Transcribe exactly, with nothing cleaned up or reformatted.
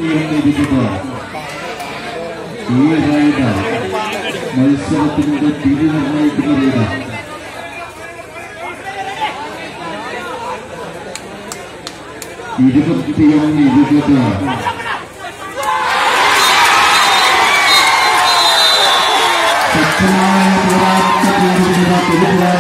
ഈ റൈഡ് മത്സരത്തിന്റെ തിരി നിർണ്ണയിക്കുന്ന റൈഡ്. ഇരുപത്തിയൊന്ന് ഇരുപത് ശക്തമായ പോരാട്ട